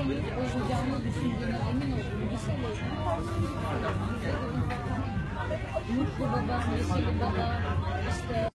hayır olacağını düşündüğüne emin olduğum bir şeyle ilgili mutlu baba, neşeli baba, işte